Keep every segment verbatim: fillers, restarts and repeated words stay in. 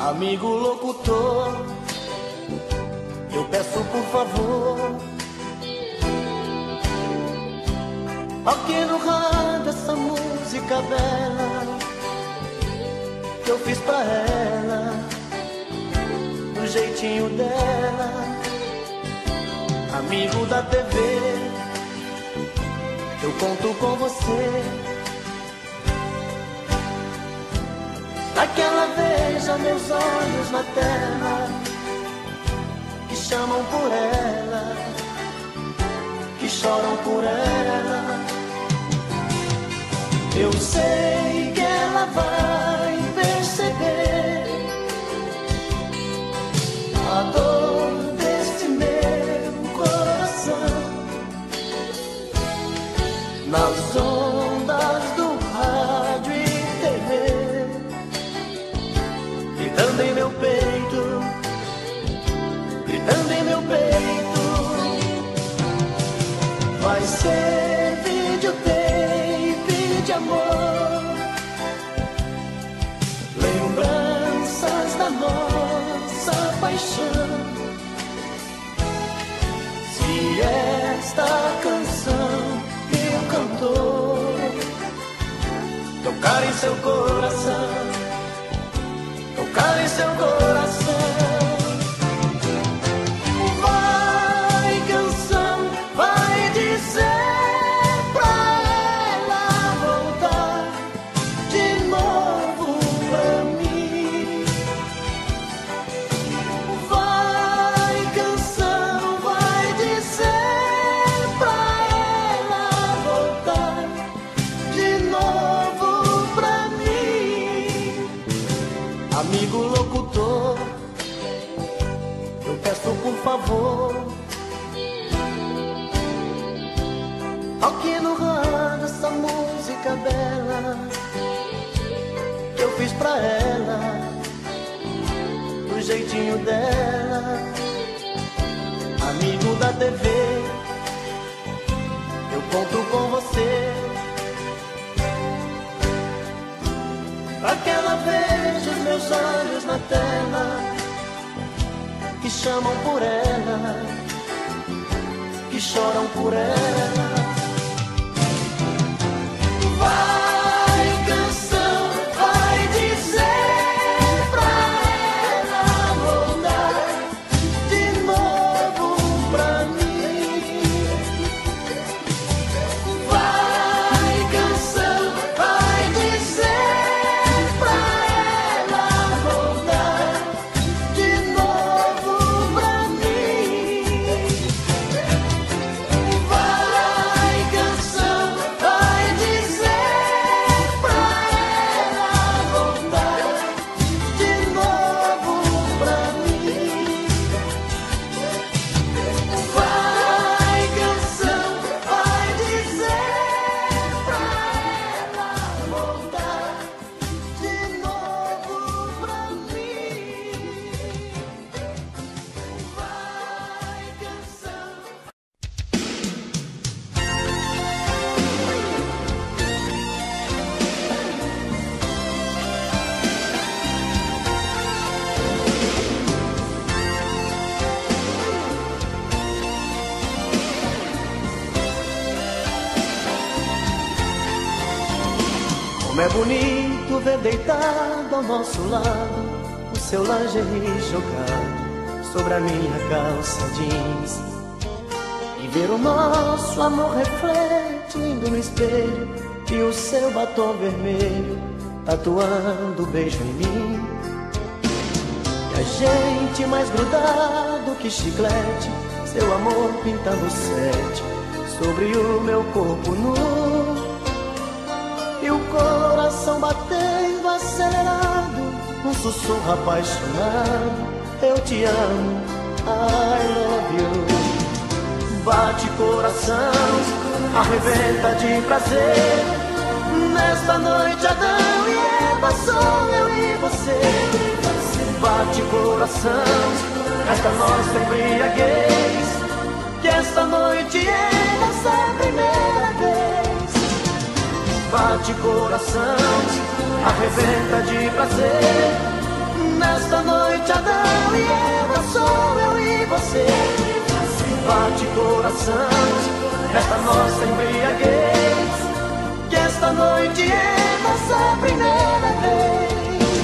Amigo locutor, eu peço por favor, toque no rádio essa música bela que eu fiz pra ela, do jeitinho dela. Amigo da T V, eu conto com você, pra que ela veja meus olhos na tela, que chamam por ela, que choram por ela. Eu sei que ela vai perceber a dor deste meu coração nas ondas do rádio e T V, gritando em meu peito, gritando em meu peito. Vai ser videotape de amor, lembranças da nossa paixão. Se esta canção que o cantor tocar em seu coração, tocar em seu coração. Vai, canção, vai dizer pra ela voltar de novo pra mim. Vai, canção, vai dizer pra ela voltar de novo pra mim. Amigo locutor, eu peço por favor, toque no rádio essa música bela que eu fiz pra ela, do jeitinho dela. Amigo da T V, eu conto com você, pra que ela veja os meus olhos na tela, que chamam por ela, que choram por ela. Vai, canção, vai dizer pra ela voltar de novo pra mim. Vai, canção, vai dizer pra ela voltar de novo pra mim. Vai, canção, vai dizer pra ela voltar de novo pra mim. Vai, canção, vai dizer pra ela voltar de novo pra mim. Vai, canção. Como é bonito ver deitado ao nosso lado o seu lingerie jogado sobre a minha calça jeans, e ver o nosso amor refletindo no espelho e o seu batom vermelho tatuando beijo em mim. E a gente mais grudado que chiclete, seu amor pintando sete sobre o meu corpo nu, e o coração batendo acelerado, um sussurro apaixonado: eu te amo, I love you. Bate coração, arrebenta de prazer, nesta noite Adão e Eva sou eu e você. Bate coração, esta nossa embriaguez, que esta noite é nossa primeira vez. Bate coração, arrebenta de prazer, Nesta noite Adão e Eva, sou eu e você. Bate coração, nesta nossa embriaguez, que esta noite é nossa primeira vez.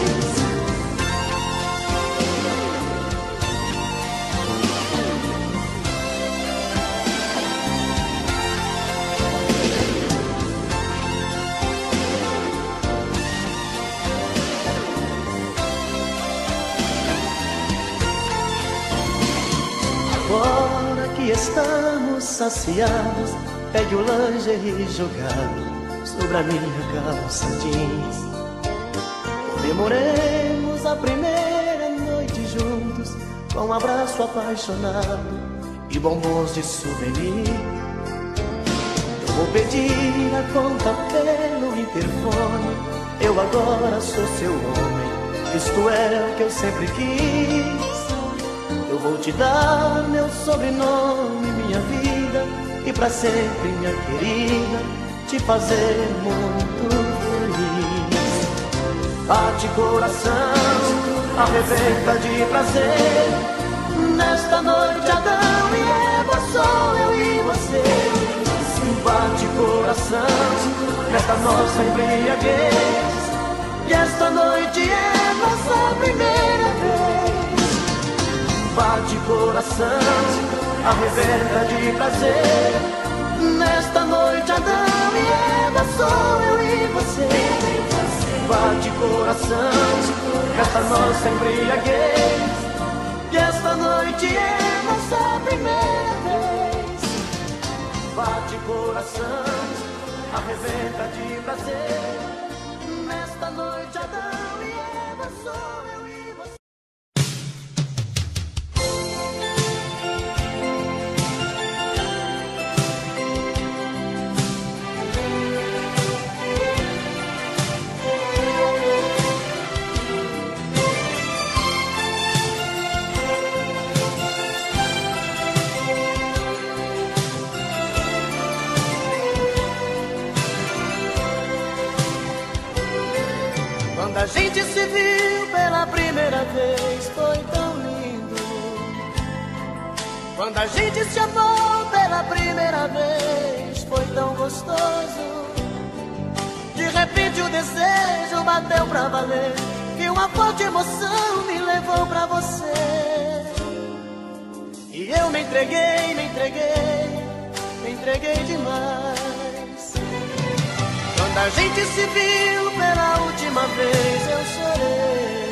Agora que estamos saciados, pegue o lingerie jogado sobre a minha calça jeans. Comemoremos a primeira noite juntos, com um abraço apaixonado e bombons de souvenir. Eu vou pedir a conta pelo interfone, eu agora sou seu homem, isto é o que eu sempre quis. Eu vou te dar meu sobrenome, minha vida, e pra sempre, minha querida, te fazer muito feliz. Bate coração, arrebenta de prazer, nesta noite Adão e Eva, sou eu e você. Bate coração, nesta nossa embriaguez, e esta noite é nossa primeira vez. Bate coração, arrebenta de prazer, nesta noite Adão e Eva, sou eu e você. Bate coração, nesta nossa embriaguez, e esta noite é nossa primeira vez. Bate coração, arrebenta de prazer, nesta noite Adão e Eva, sou eu e você. Quando a gente se viu pela primeira vez, foi tão lindo. Quando a gente se amou pela primeira vez, foi tão gostoso. De repente o desejo bateu pra valer, e uma forte emoção me levou pra você. E eu me entreguei, me entreguei, me entreguei demais. Quando a gente se viu pela última vez, eu chorei.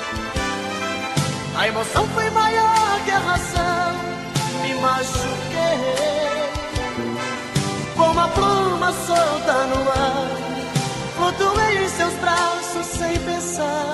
A emoção foi maior que a razão, me machuquei. Como a pluma solta no ar, flutuei em seus braços sem pensar.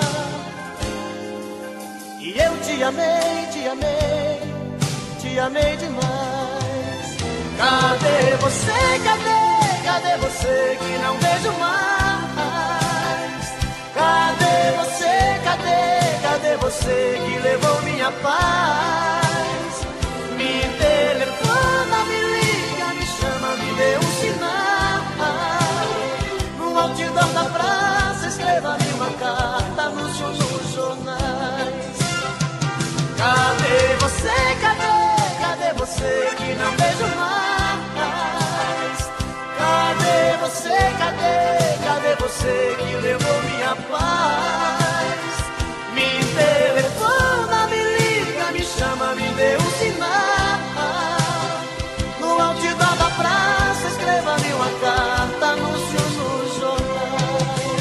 E eu te amei, te amei, te amei demais. Cadê você, cadê? Cadê você que não vejo mais? Cadê você, cadê, cadê você que levou minha paz? Me telefona, me liga, me chama, me dê um sinal. No outdoor da praça, escreva-me uma carta nos, nos jornais. Cadê você, cadê, cadê você que não vejo mais? Cadê você, cadê, cadê você que levou minha paz? Me telefona, me liga, me chama, me dê um sinal. No outdoor da praça, escreva-me uma carta, anúncio nos jornais.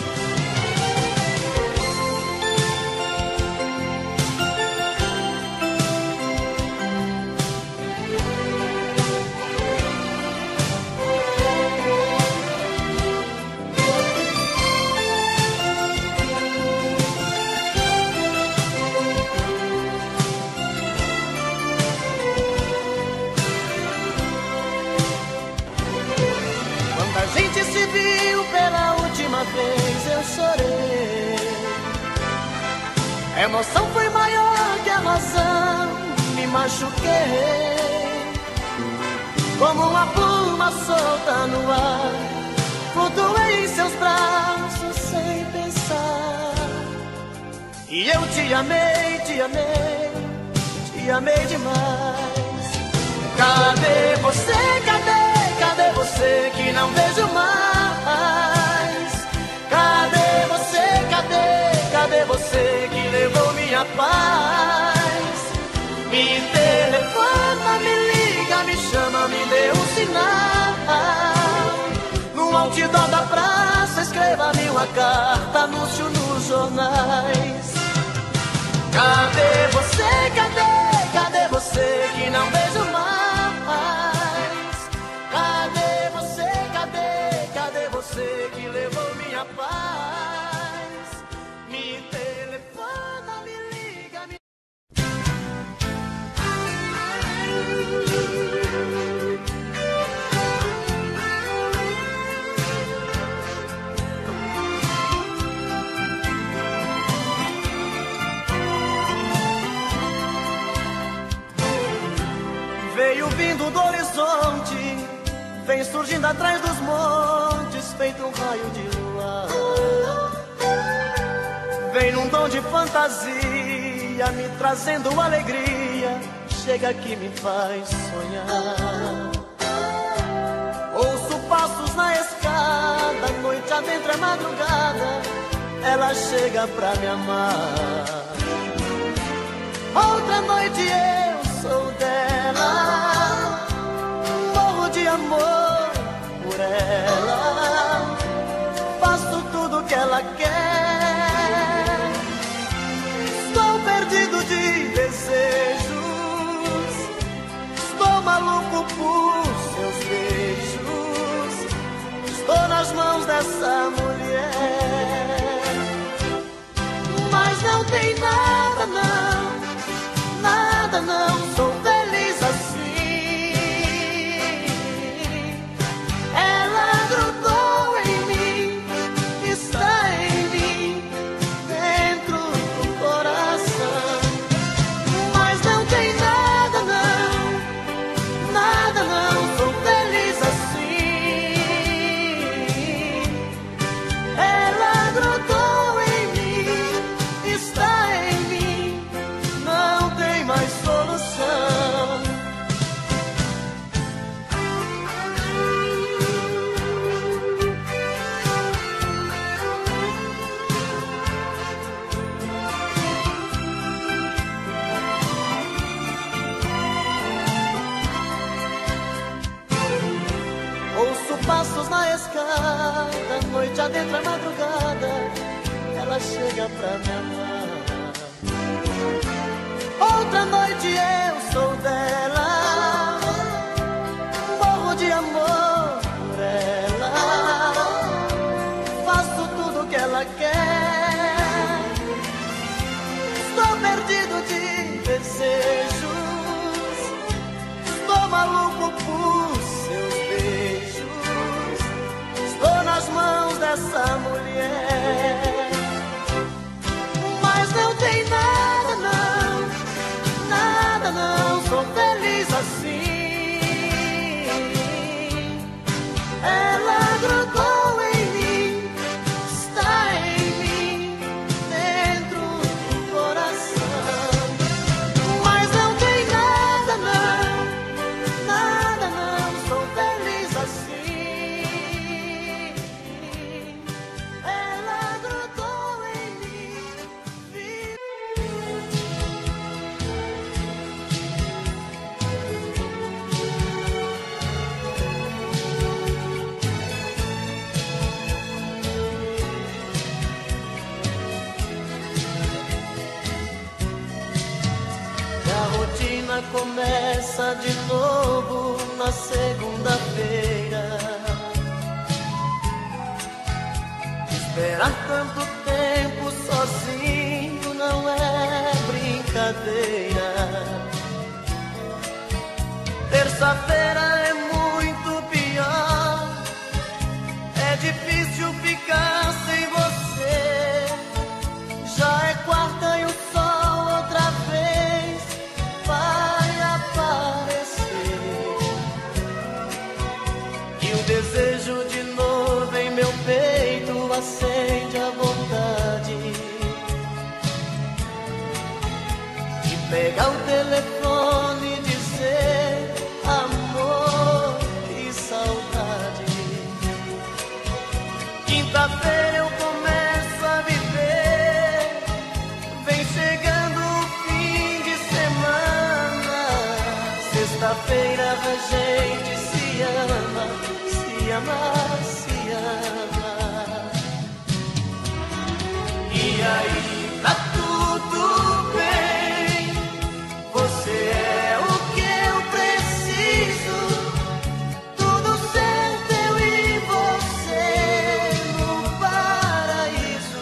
Vez eu chorei. A emoção foi maior que a razão, me machuquei. Como uma pluma solta no ar, flutuei em seus braços sem pensar. E eu te amei, te amei, te amei demais. Cadê você, cadê, cadê você que não vejo mais? Cadê você, cadê, cadê você que levou minha paz? Me telefona, me liga, me chama, me dê um sinal. No outdoor da praça, escreva-me uma carta, anúncio nos jornais. Cadê você, cadê, cadê você que não vejo mais? Cadê você, cadê, cadê você que levou minha paz? Me telefona, me liga, me... Veio vindo do horizonte, vem surgindo atrás dos montes, feito um raio de lua. Vem num dom de fantasia, me trazendo alegria, chega que me faz sonhar. Ouço passos na escada, noite adentro é madrugada, ela chega pra me amar. Outra noite eu sou dela, morro de amor por ela, faço tudo que ela quer. Estou perdido de desejos, estou maluco por seus beijos, estou nas mãos dessa mulher. Mas não tem nada não, nada não, sou feliz assim. Ela grudou em mim, está em mim, dentro do coração. Mas não tem nada não, nada não, sou feliz assim. Ela grudou em mim, está em mim, não tem mais solução. Ouço passos na escada, noite adentro é madrugada, ela chega pra me amar. Outra noite eu sou dela, morro de amor por ela, faço tudo que ela quer. Estou perdido de desejos, estou maluco por seus beijos, estou nas mãos dessa mulher. Mas não tem nada não, nada não, sou feliz assim. Ela grudou em mim, está em mim, dentro do coração. Mas não tem nada não, nada não, sou feliz assim. Ela grudou em mim, vi... E a rotina começa de novo na segunda-feira. Esperar tanto tempo sozinho não é brincadeira. Terça-feira é muito pior, é difícil ficar sem você. Já é quarta e o sol outra vez vai aparecer. E o desejo de novo em meu peito acende a vontade pegar o telefone e dizer amor e saudade. Quinta-feira eu começo a viver, vem chegando o fim de semana. Sexta-feira a gente se ama, se ama, se ama. E aí, tá tudo bem, você é o que eu preciso, tudo certo eu e você no paraíso.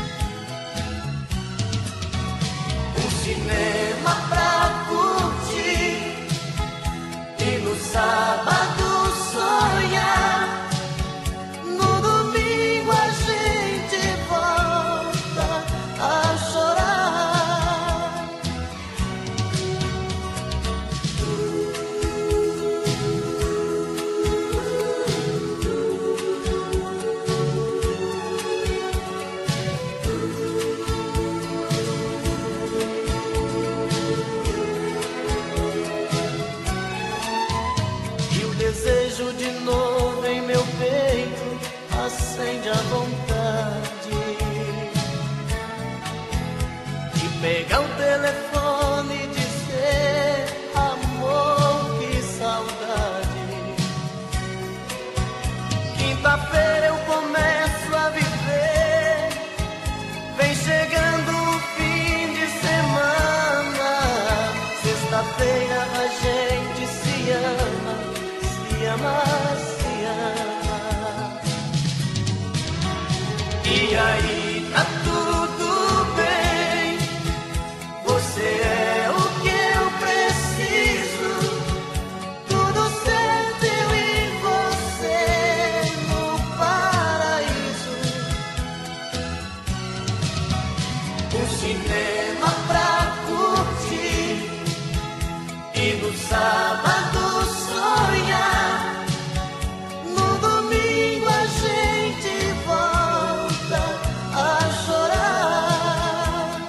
Um cinema pra curtir e no sábado sonhar. No domingo a gente volta a chorar. E o desejo de novo em meu peito acende a vontade de pegar o telefone e dizer amor, que saudade. Quinta-feira eu começo a viver, vem chegando o fim de semana. Sexta-feira a gente se ama, se ama, se ama. E aí, tá tudo bem, você é o que eu preciso, tudo certo eu e você no paraíso. Um cinema pra curtir e no sábado sonhar. No domingo a gente volta a chorar.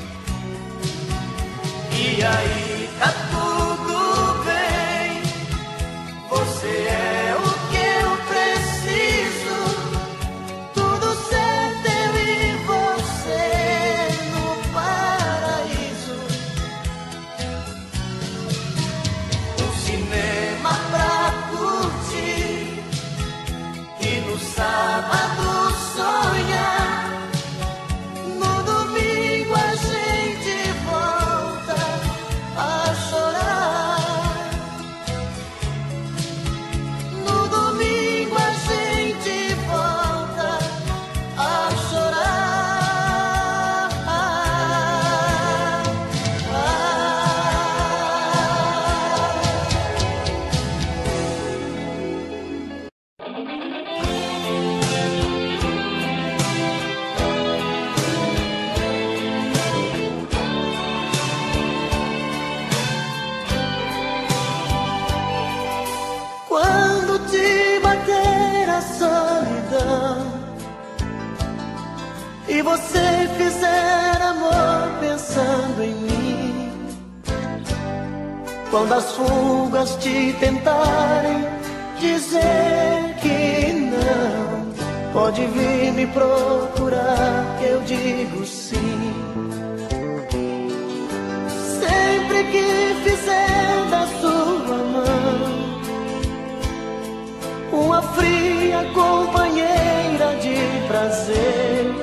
E aí, tá tudo bem, você é o que eu preciso, tudo certo eu e você no paraíso. Um cinema pra curtir e no sábado sonhar. No domingo a gente volta a chorar. No domingo a gente volta a chorar. Quando te bater a solidão e você fizer amor pensando em mim, quando as fugas te tentarem dizer que não, pode vir me procurar que eu digo sim. Sempre que fizer da sua mão uma fria companheira de prazer,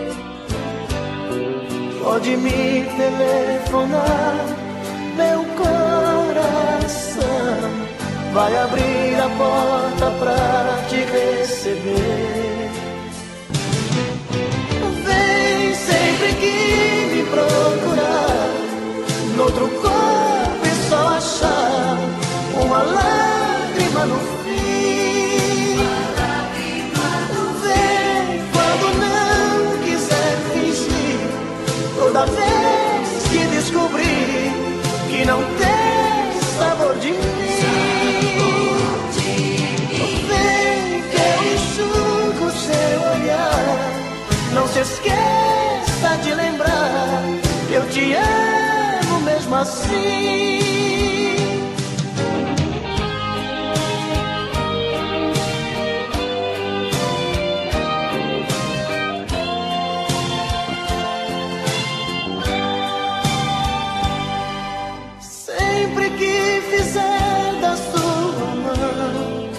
pode me telefonar, meu coração vai abrir a porta pra te receber. Vem sempre que me procurar, noutro corpo e só achar uma lágrima no fim. Vem quando não quiser fingir, toda vez que descobrir que não tem sabor de mim. Vem que eu enxugo seu olhar, não se esqueça de lembrar que eu te amo mesmo mesmo assim. Sempre que fizer da sua mão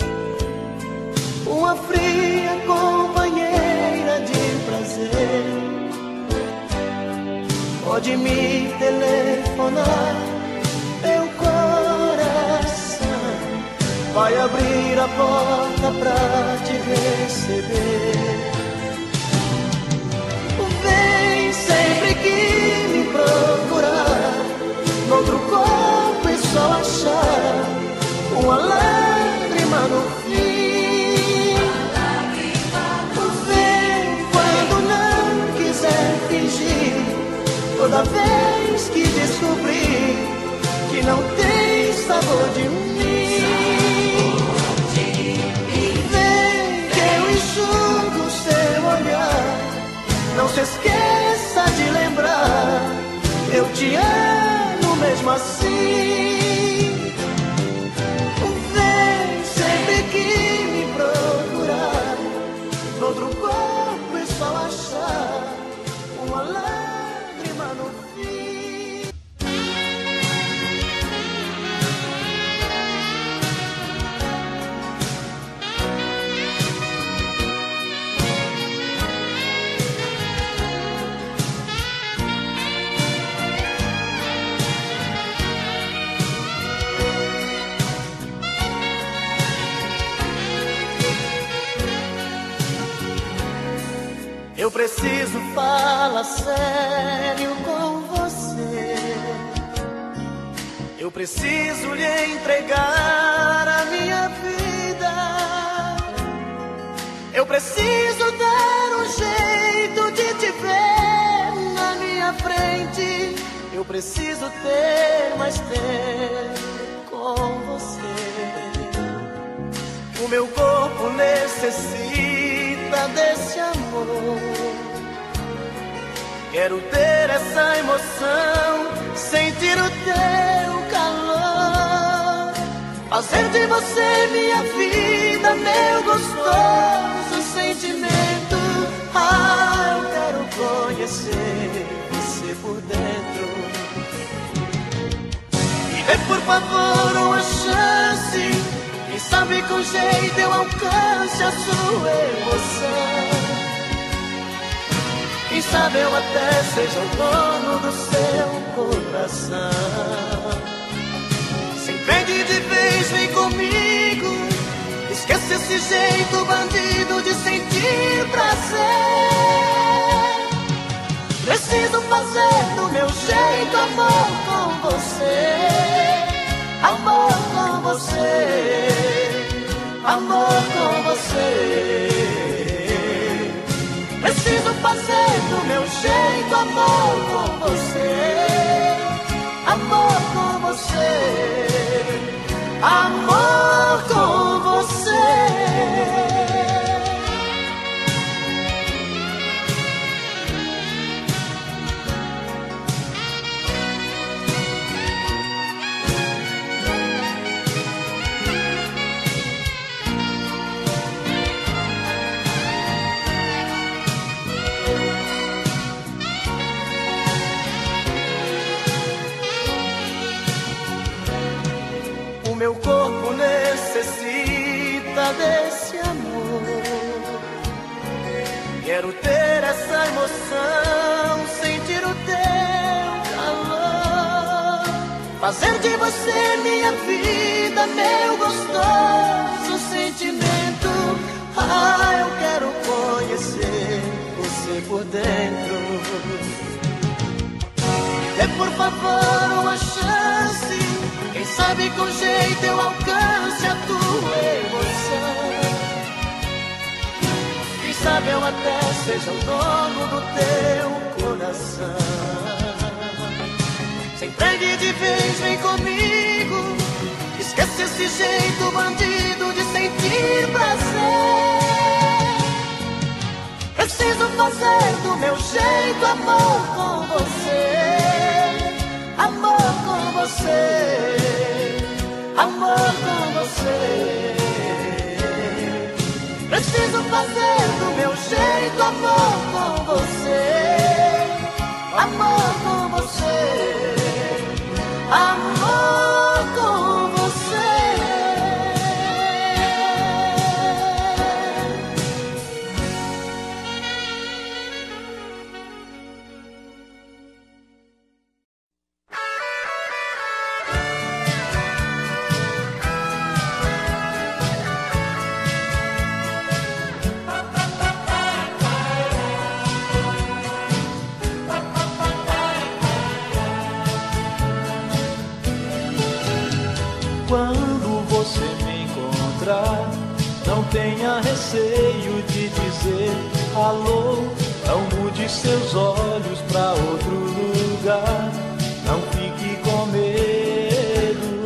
uma fria companheira de prazer, pode me telefonar, meu coração vai abrir a porta pra te receber. Vem sempre que me procurar, noutro corpo e só achar uma lágrima no fim. Vem quando não quiser fingir, toda vez que descobrir que não tem sabor de mim. Vem que eu enxugo seu olhar, não se esqueça de lembrar, eu te amo mesmo assim. Vem sempre que me procurar, noutro corpo e só achar uma lágrima no fim. Eu preciso falar sério com você. Eu preciso lhe entregar a minha vida. Eu preciso dar um jeito de te ver na minha frente. Eu preciso ter mais tempo com você. O meu corpo necessita desse amor. Quero ter essa emoção, sentir o teu calor, fazer de você minha vida, meu gostoso sentimento. Ah, eu quero conhecer você por dentro. Me dê por favor uma chance, quem sabe com jeito eu alcance a sua emoção. Quem sabe eu até seja o dono do seu coração. Se entende de vez, vem comigo, esquece esse jeito bandido de sentir prazer. Preciso fazer do meu jeito amor com você, amor com você, amor com você. Preciso fazer do meu jeito amor com você, amor com você, amor com você. O meu corpo necessita desse amor. Quero ter essa emoção, sentir o teu calor, fazer de você minha vida, meu gostoso sentimento. Ah, eu quero conhecer você por dentro. Dê por favor uma chance, quem sabe com jeito eu alcance a tua emoção. Quem sabe eu até seja o dono do teu coração. Se entregue de vez, vem comigo, esquece esse jeito bandido de sentir prazer. Preciso fazer do meu jeito amor com você, amor Quando você me encontrar, não tenha receio de dizer alô. Não mude seus olhos pra outro lugar, não fique com medo.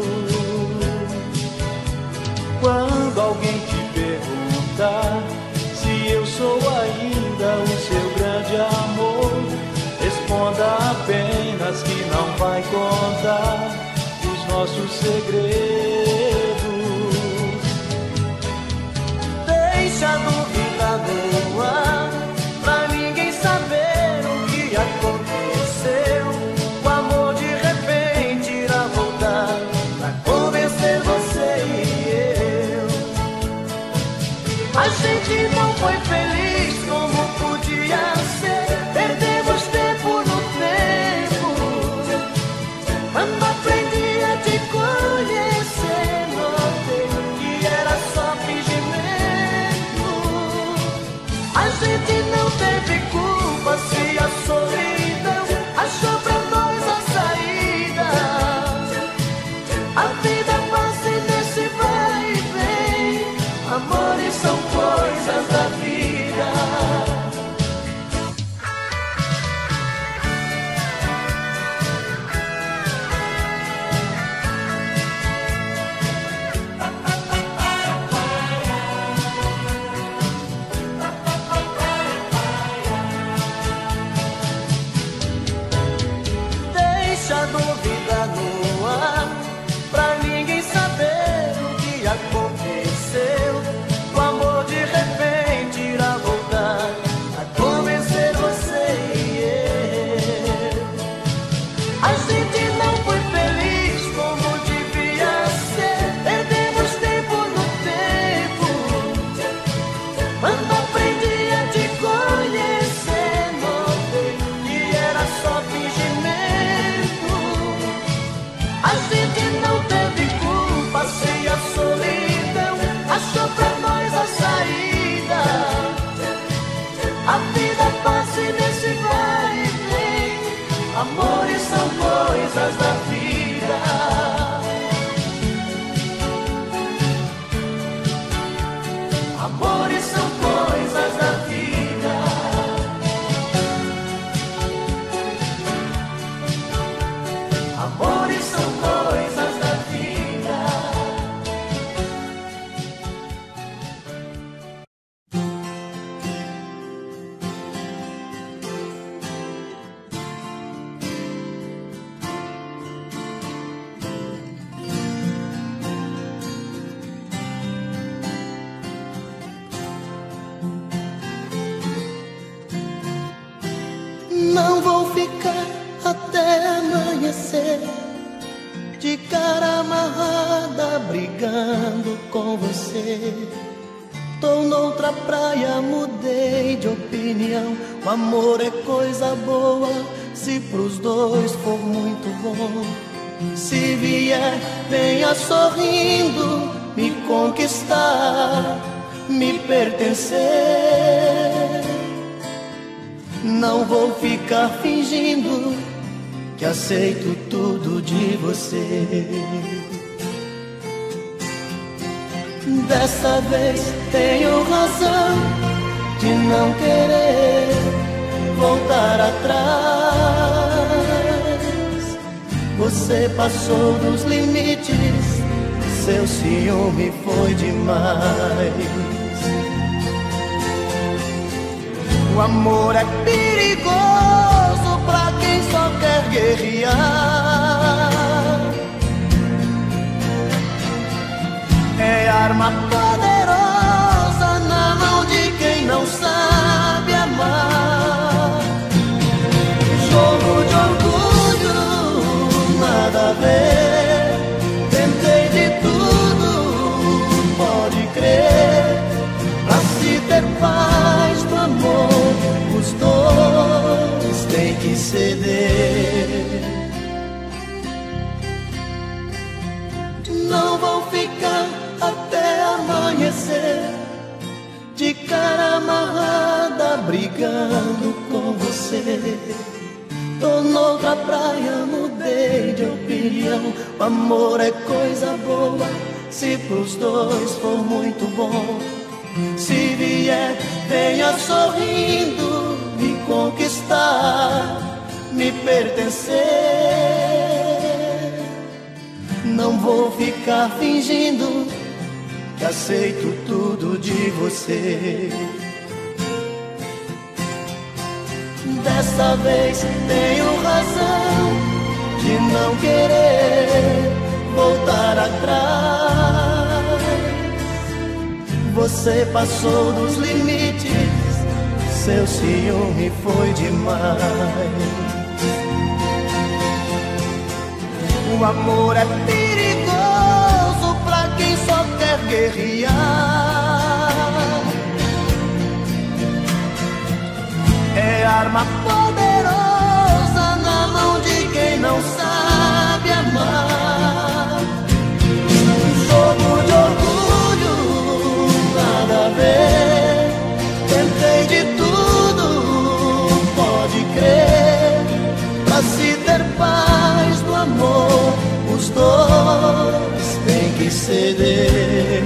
Quando alguém te perguntar se eu sou ainda o seu grande amor, responda apenas que não vai contar os nossos segredos. Deixa a dúvida no ar, pra ninguém saber o que aconteceu. O amor de repente irá voltar pra convencer você e eu. A gente não foi feliz como podia ser, perdemos tempo no tempo. Quando aprendi a te conhecer, notei que era só fingimento. A gente não teve culpa se a solidão achou pra nós a saída. A vida passa nesse vai e vem, amores são coisas da vida. Deixa a dúvida no ar, pra ninguém saber o que aconteceu. O amor de repente irá voltar a convencer você e eu. A gente não foi feliz como devia ser, perdemos tempo no tempo. Quando aprendi a te conhecer, notei que era só fingimento. A gente não teve culpa se a solidão achou pra nós a saída. A vida passa nesse vai e vem, amores são coisas da vida. Amores são coisas da vida. Amores são coisas da vida. Não vou ficar até amanhecer de cara amarrada brigando com você. Tô noutra praia, mudei de opinião. O amor é coisa boa se pros dois for muito bom. Se vier, venha sorrindo me conquistar, me pertencer. Não vou ficar fingindo que aceito tudo de você. Dessa vez tenho razão de não querer voltar atrás. Você passou dos limites, seu ciúme foi demais. O amor é perigoso pra quem só quer guerrear. É arma poderosa na mão de quem não sabe amar. Jogo de orgulho, nada a ver. Tentei de tudo, pode crer. Pra se ter paz do amor, os dois têm que ceder. Não vou ficar até amanhecer de cara amarrada brigando com você. Tô noutra praia, mudei de opinião. O amor é coisa boa, se pros dois for muito bom. Se vier, venha sorrindo me conquistar, me pertencer. Não vou ficar fingindo que aceito tudo de você. Dessa vez tenho razão de não querer voltar atrás. Você passou dos limites, seu ciúme foi demais. O amor é perigoso pra quem só quer guerrear. É arma poderosa na mão de quem não sabe amar. Jogo de orgulho, nada a ver. Tentei de tudo, pode crer. Pra se ter paz no amor, os dois têm que ceder.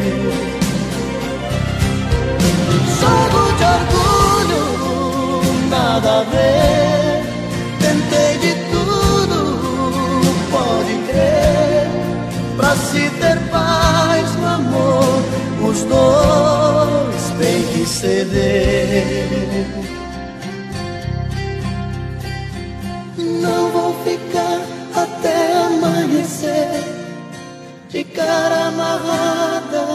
Jogo de orgulho, nada a ver. Tentei de tudo, pode crer. Pra se ter paz no amor, os dois têm que ceder. Não vou ficar até amanhecer de cara amarrada.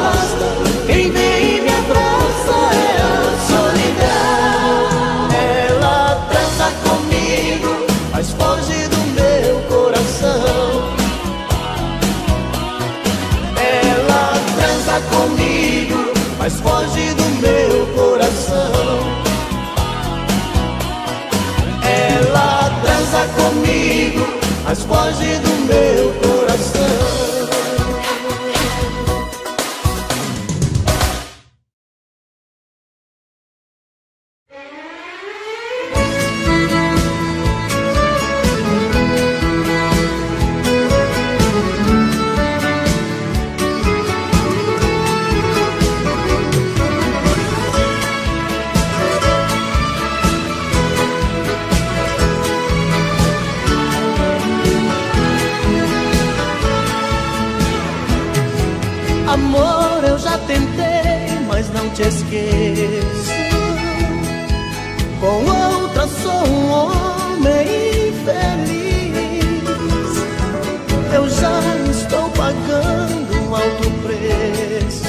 Quem vem e me abraça é a solidão. está comigo, mas foge do meu coração. Amor, eu já tentei, mas não te esqueço. Com outra sou um homem infeliz. Eu já estou pagando um alto preço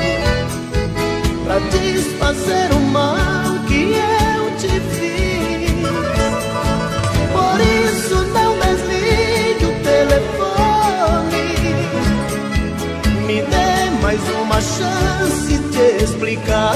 pra desfazer o mal que eu te fiz. Por isso não desligue o telefone, me dê mais uma chance de explicar.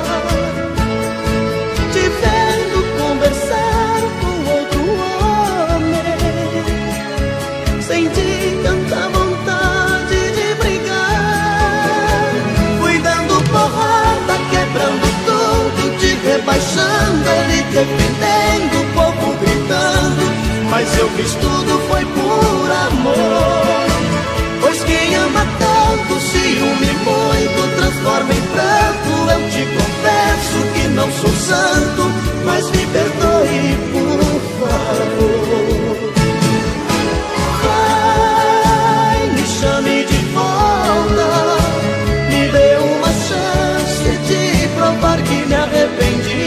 Te vendo conversar com outro homem, senti tanta vontade de brigar. Fui dando porrada, quebrando tudo, te rebaixando, ele defendendo, o povo gritando. Mas eu fiz tudo, foi por amor. Pois quem ama tanto, ciúme muito, transforma em pranto. Eu te confesso que não sou santo, mas me perdoe, por favor. Vai, me chame de volta, me dê uma chance de provar que me arrependi.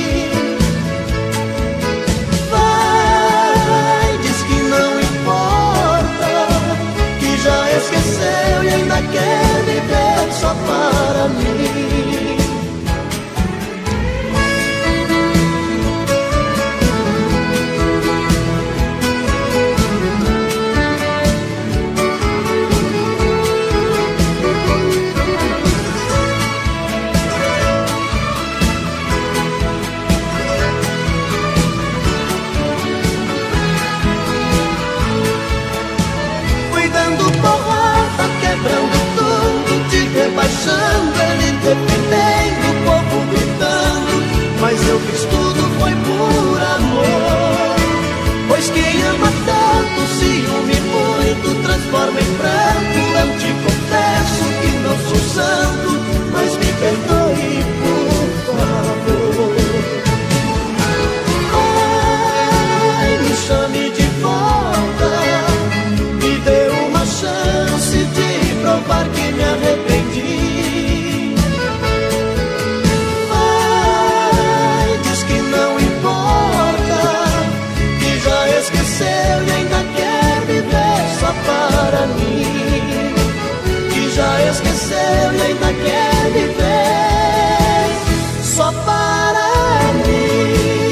Vai, diz que não importa, que já esqueceu e ainda quer viver só para mim. Fui dando porrada, quebrando tudo, te rebaixando, ele defendendo, o povo gritando. Mas eu fiz tudo, foi por amor. Pois quem ama tanto, ciúme muito, transforma em pranto. Eu te confesso que não sou santo, mas me perdoe, por favor. Ai, me chame de volta, me dê uma chance de provar que me arrependi. Vai, diz que não importa, que já esqueceu e ainda quer viver só para mim. Que já esqueceu e ainda quer viver só para mim.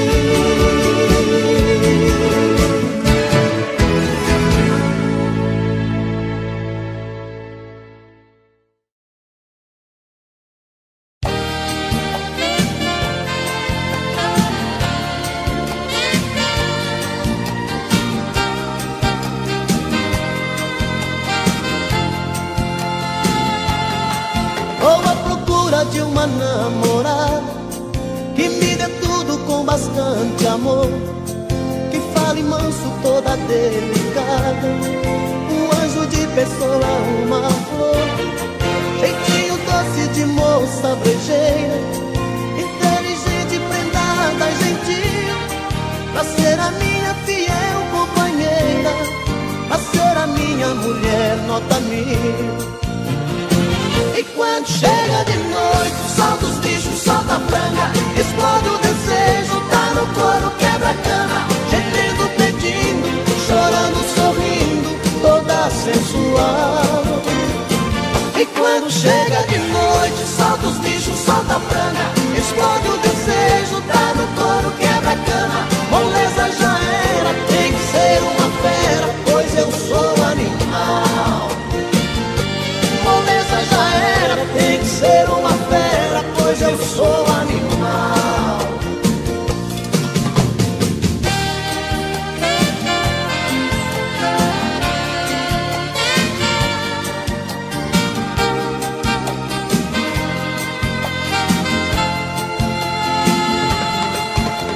Vou à procura de uma namorada que me dê tudo com bastante amor, que fale manso, toda delicada, um anjo de pessoa, uma flor, jeitinho doce de moça brejeira, inteligente, prendada, gentil, pra ser a minha fiel companheira, pra ser a minha mulher nota mil. E quando chega de noite, solta os bichos, solta a franga, explode o desejo, tá no couro, quebra a cama, gemendo, pedindo, chorando, sorrindo, toda sensual. E quando chega de noite, solta os bichos, solta a franga, explode o desejo, tá no couro, quebra a cama, moleza já era, tem que ser uma fera, pois eu sou animal. Moleza já era, tem que ser uma fera, pois eu sou animal.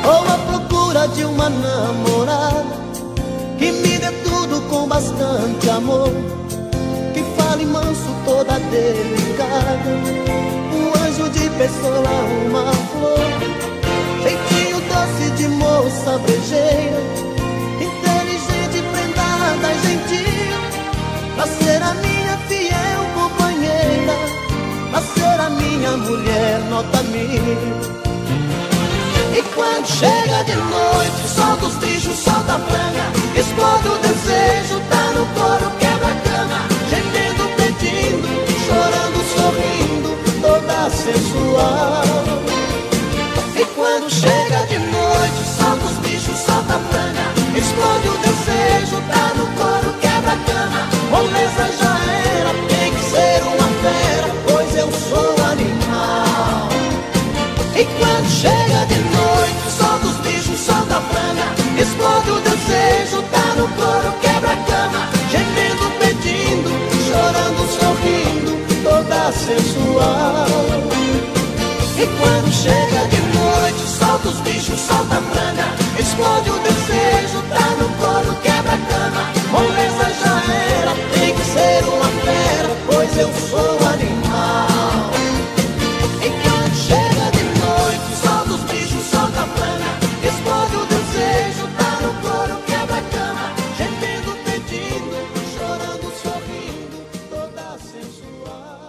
Ou à procura de uma namorada que me dê tudo com bastante amor, que fale manso, toda delicada, um anjo de pessoa, uma flor, jeitinho doce de moça brejeira, inteligente, prendada, gentil, pra ser a minha fiel companheira, pra ser a minha mulher nota mil. E quando chega de noite, solta os bichos, solta a franga, explode o desejo, tá no couro, quebra a cama, gemendo, pedindo, chorando, sorrindo, toda sensual. E quando chega de noite, solta os bichos, solta a franga, explode o desejo, tá no couro, quebra a cama, moleza já era, tem que ser uma fera, pois eu sou animal. E quando chega de noite, solta os bichos, solta a franga, explode o desejo, tá no couro, quebra a cama, gemendo, pedindo, chorando, sorrindo, toda sensual. E quando chega de noite, solta os bichos, solta a franga, explode o desejo, tá no couro, quebra a cama, moleza já era, tem que ser uma fera, pois eu sou animal. E quando chega de noite, solta os bichos, solta a franga, explode o desejo, tá no couro, quebra a cama, gemendo, pedindo, chorando, sorrindo, toda sensual.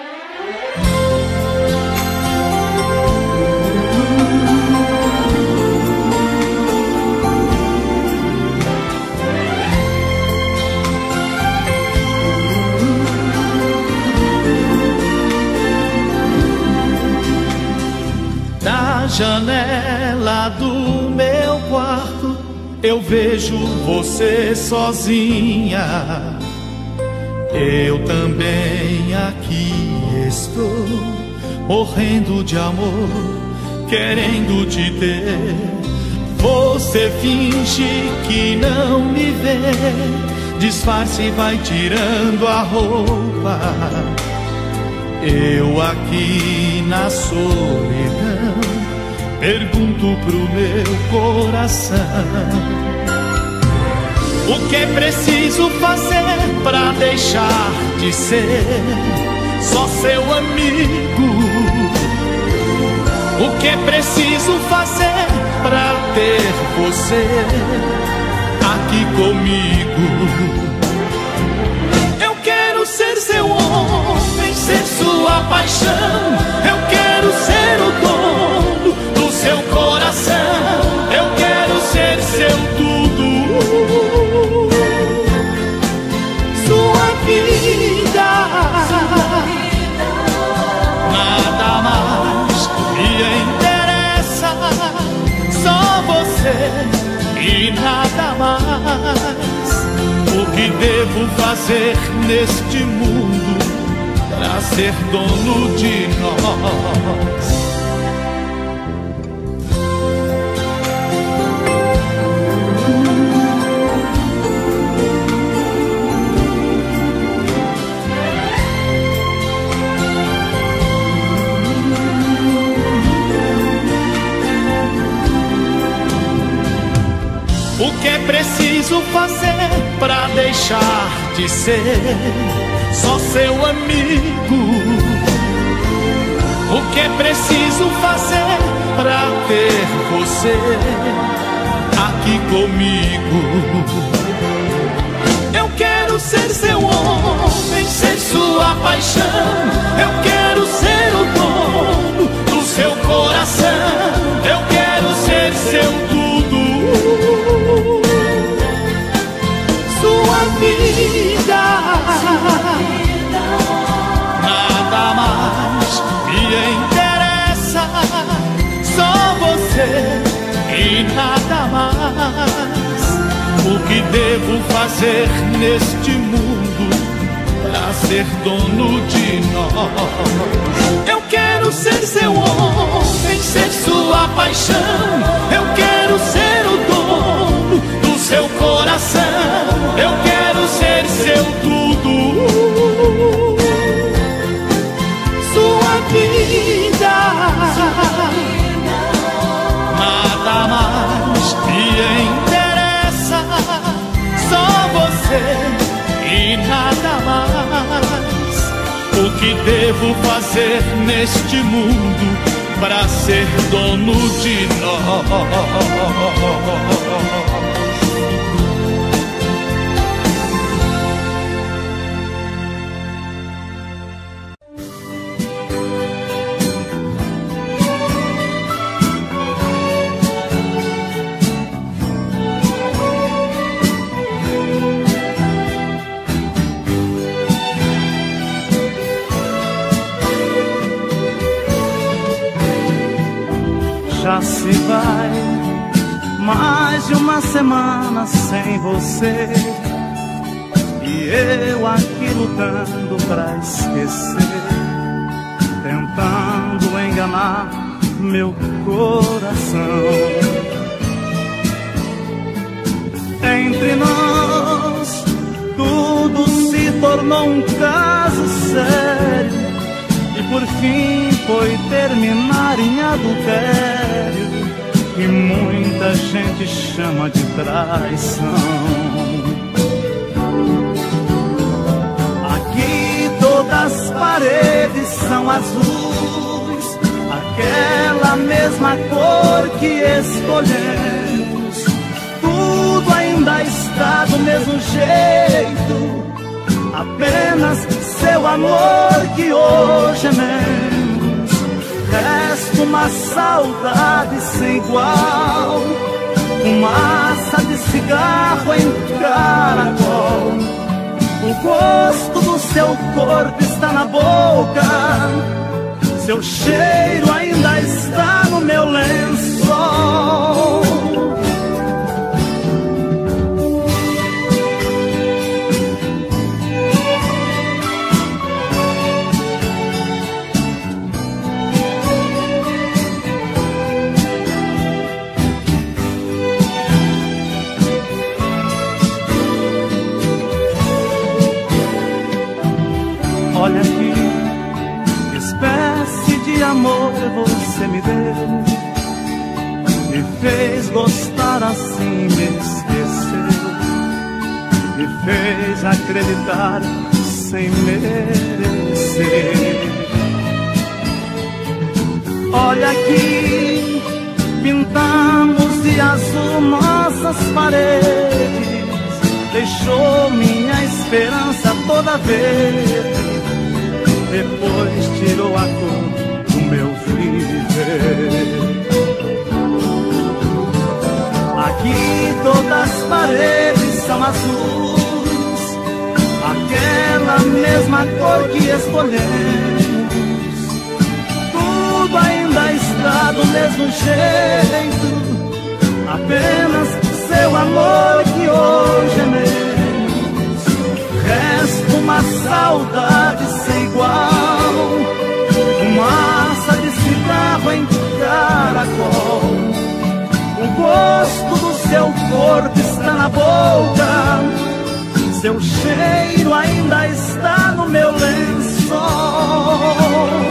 Na janela do meu quarto eu vejo você sozinha. Eu também aqui estou, morrendo de amor, querendo te ter. Você finge que não me vê, disfarce e vai tirando a roupa. Eu aqui na solidão pergunto pro meu coração: o que é preciso fazer pra deixar de ser só seu amigo? O que é preciso fazer pra ter você aqui comigo? Eu quero ser seu homem, ser sua paixão. Eu quero ser o dono do seu coração. Eu quero ser seu tudo, sua vida. Nada mais me interessa, só você e nada mais. O que devo fazer neste mundo pra ser dono de nós? O que é preciso fazer pra deixar de ser só seu amigo? O que é preciso fazer pra ter você aqui comigo? Eu quero ser seu homem, ser sua paixão. Eu quero ser o dono do seu coração. Eu quero ser seu tudo, sua vida. Nada mais me interessa, só você e nada mais. O que devo fazer neste mundo pra ser dono de nós? Eu quero ser seu homem, ser sua paixão. Eu quero ser o dono do seu coração. Eu quero ser seu tudo, sua vida. Nada O que devo fazer neste mundo para ser dono de nós? Já se vai mais de uma semana sem você, e eu aqui lutando pra esquecer, tentando enganar meu coração. Entre nós tudo se tornou um caso sério, e por fim foi terminar em adultério, que muita gente chama de traição. Aqui todas as paredes são azuis, aquela mesma cor que escolhemos. Tudo ainda está do mesmo jeito, apenas seu amor que hoje é menos. Resta uma saudade sem igual, fumaça de cigarro em caracol. O gosto do seu corpo está na boca, seu cheiro ainda está no meu lençol. Olha aqui, que espécie de amor você me deu, me fez gostar assim, me esqueceu, me fez acreditar sem merecer. Olha aqui, pintamos de azul nossas paredes, deixou minha esperança toda verde, depois tirou a cor do meu viver. Aqui todas as paredes são azuis, aquela mesma cor que escolhemos. Tudo ainda está do mesmo jeito, apenas seu amor que hoje é menos. Resta uma saudade sem igual, fumaça de cigarro em caracol. O gosto do seu corpo está na boca, seu cheiro ainda está no meu lençol.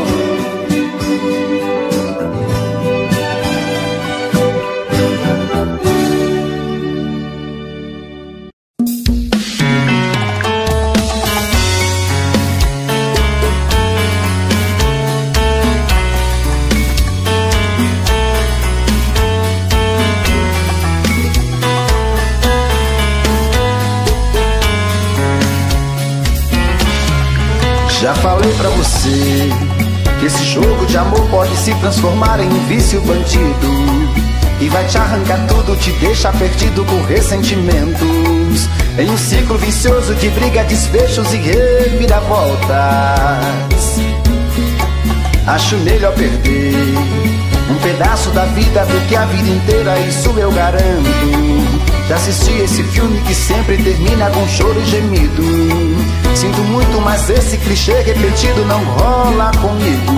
Já falei pra você que esse jogo de amor pode se transformar em um vício bandido, e vai te arrancar tudo, te deixar perdido com ressentimentos, em um ciclo vicioso de briga, desfechos e reviravoltas. Acho melhor perder um pedaço da vida do que a vida inteira, isso eu garanto. Já assisti esse filme que sempre termina com choro e gemido. Sinto muito, mas esse clichê repetido não rola comigo.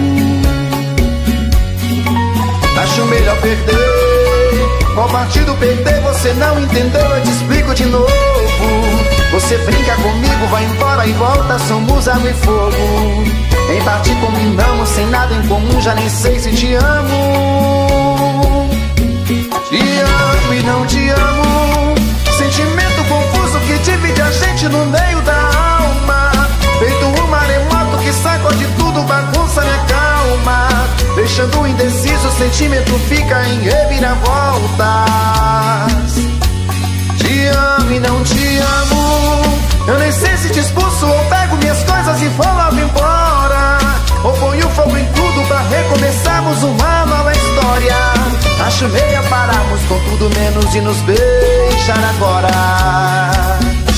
Acho melhor perder. Qual partido perder? Você não entendeu, eu te explico de novo. Você brinca comigo, vai embora e volta, somos água e fogo. Em partir combinamos, sem nada em comum, já nem sei se te amo. Te amo e não te amo, sentimento confuso que divide a gente no meio da alma, feito um maremoto que sacode deixando indeciso, o sentimento fica em reviravoltas. Te amo e não te amo, eu nem sei se te expulso ou pego minhas coisas e vou logo embora, ou ponho fogo em tudo pra recomeçarmos uma nova história. Acho meio pararmos com tudo menos de nos beijar agora.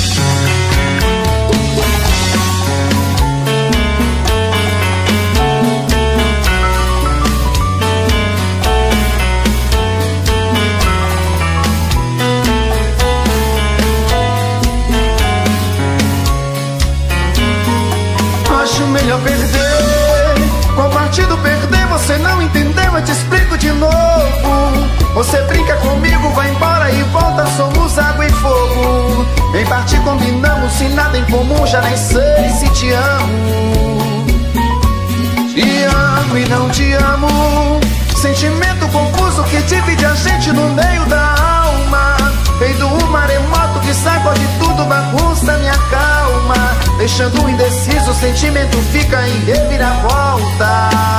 Acho melhor perder. Qual partido perder? Você não entendeu, eu te explico de novo. Você brinca comigo, vai embora e volta, somos água e fogo. Em parte combinamos, sem nada em comum, já nem sei se te amo. Te amo e não te amo, sentimento confuso que divide a gente no meio da alma. Feito um maremoto que sacode tudo, bagunça minha calma, deixando indeciso, o sentimento fica em reviravoltas.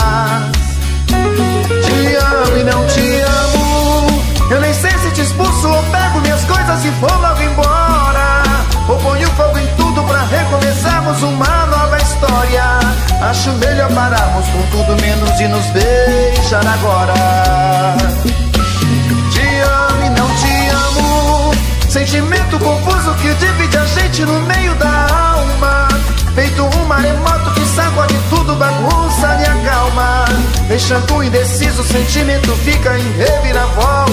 Te amo e não te amo, eu nem sei se te expulso ou pego minhas coisas e vou logo embora, ou ponho fogo em tudo pra recomeçarmos uma nova história. Acho melhor pararmos com tudo menos de nos beijar agora. Te amo e não te amo, sentimento confuso que divide a gente no meio da alma. Feito um maremoto que sacode tudo, bagunça minha calma, deixando indeciso, o sentimento fica em reviravoltas.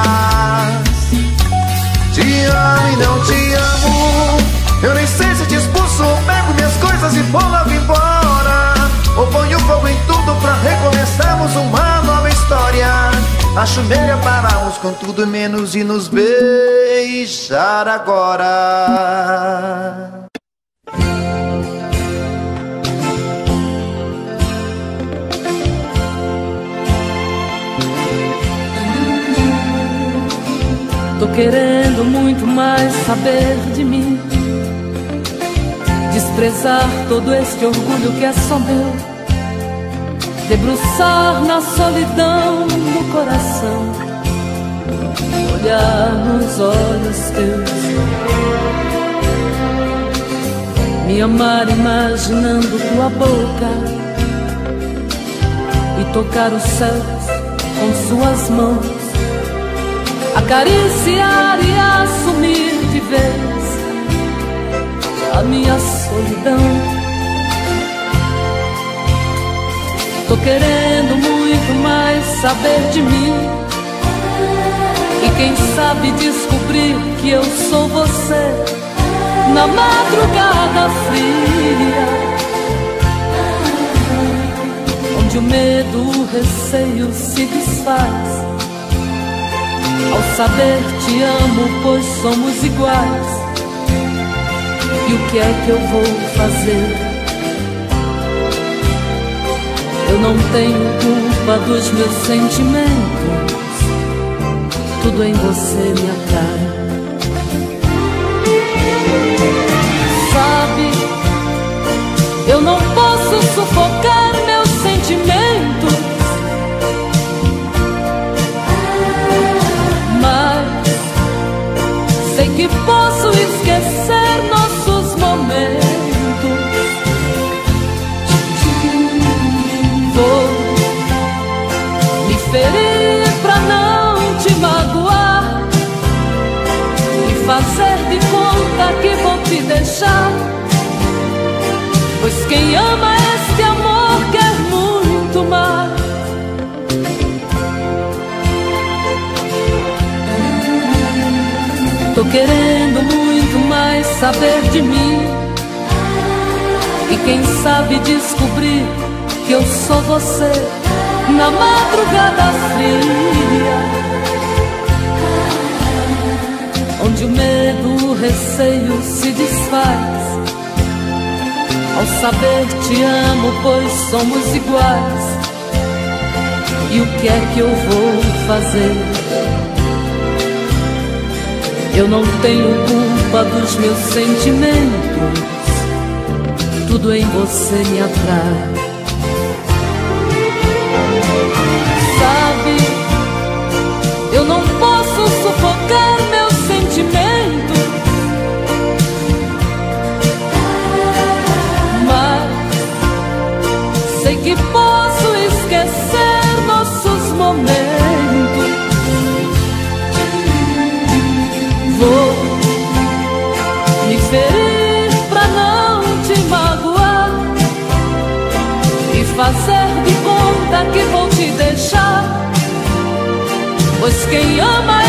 Te amo e não te amo, eu nem sei se te expulso ou pego minhas coisas e vou logo embora, ou ponho fogo em tudo pra recomeçarmos uma nova história. Acho melhor pararmos com tudo menos de nos beijar agora. Tô querendo muito mais saber de mim, desprezar todo este orgulho que é só meu, debruçar na solidão do coração, olhar nos olhos teus, me amar imaginando tua boca e tocar os céus com suas mãos, acariciar e assumir de vez a minha solidão. Tô querendo muito mais saber de mim, e quem sabe descobrir que eu sou você na madrugada fria, onde o medo, o receio se desfaz ao saber te amo, pois somos iguais. E o que é que eu vou fazer? Eu não tenho culpa dos meus sentimentos, tudo em você me atrai. Sabe, eu não posso sufocar meus sentimentos, sei que posso esquecer nossos momentos. Vou me ferir pra não te magoar e fazer de conta que vou te deixar, pois quem ama este amor quer muito mais. Tô querendo muito mais saber de mim, e quem sabe descobrir que eu sou você na madrugada fria, onde o medo, o receio se desfaz ao saber te amo, pois somos iguais. E o que é que eu vou fazer? Eu não tenho culpa dos meus sentimentos, tudo em você me atrai. pois quem ama